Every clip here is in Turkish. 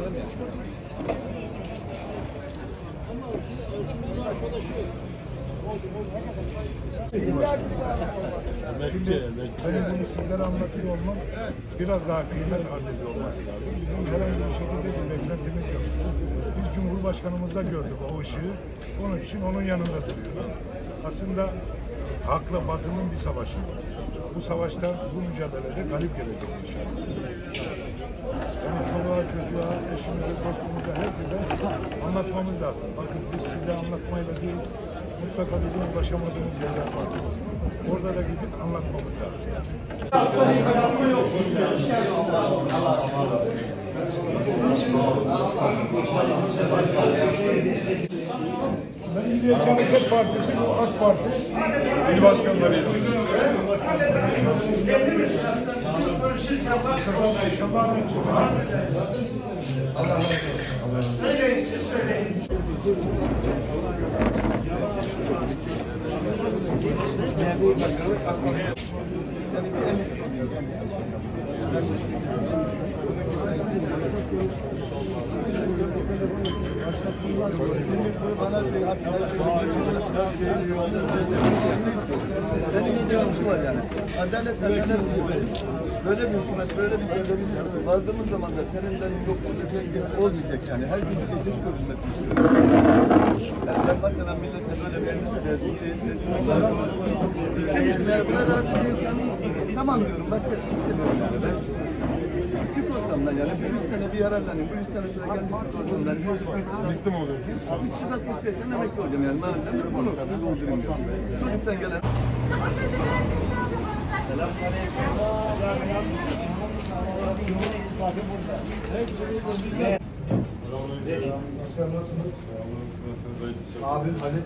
Şimdi benim bunu sizlere anlatıyor olmam biraz daha kıymet arz ediyor olması lazım. Bizim herhangi bir şekilde bir beklentimiz yok. Biz Cumhurbaşkanımızda gördük o ışığı. Onun için onun yanında duruyoruz. Aslında hakla batının bir savaşı. Bu savaşta, bu mücadelede galip gelecek inşallah. Yani çoluğa, çocuğa, eşimize, dostumuza, herkese anlatmamız lazım. Bakın biz size anlatmayla değil, mutlaka bizim ulaşamadığımız yerler var. Orada da gidip anlatmamız lazım. Ben Milliyetçi Hareket Partisi, bu AK Parti il başkanlarıyla. İnşallah Allah razı olsun. Söyleyin, siz söyleyin. Benim ihtiyacım var yani. Adalet böyle bir hükümet, böyle bir devlet vardığımız zaman da seninden yoksul efendim olmayacak yani. Her gün eşit görülmek istiyorum. Yani ben bakın millete böyle bir buna rahat ediyorsanız tamam diyorum. Başka bir şey demiyorum yani. Ben Sigortamdan yani bir 100 tane bir yararlanayım. Bu 100 tane sonra geldi sigortamdan. Birlikte mi oluyor? 365'ten emekli olacağım yani. Mahallemde bunu doldurayım diyorum. Çocuktan gelen... Başkanım nasılsınız? Abim Ali.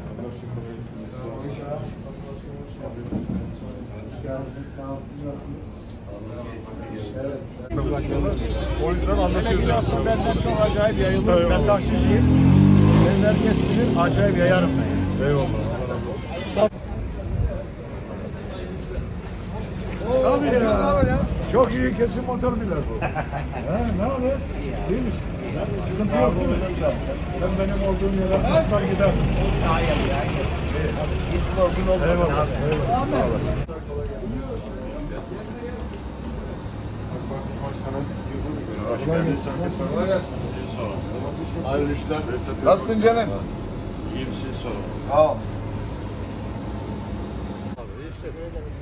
O yüzden anlatıyoruz. Aslında benden çok acayip yayıldı. Ben taksiciyim. Ben herkes bilir, acayip yayarım ben. Eyvallah. Tabii ya. Çok iyi kesim motor bilir bu. Ne haber? İyi misin? Sıkıntı yok değil mi? Sen benim olduğum yere patlar gidersin. Hayır. Hiç korkun olmadı. Eyvallah. Eyvallah. Sağ olasın. Hayırlı işler. Nasılsın canım? İyi misin sorun? Sağ ol.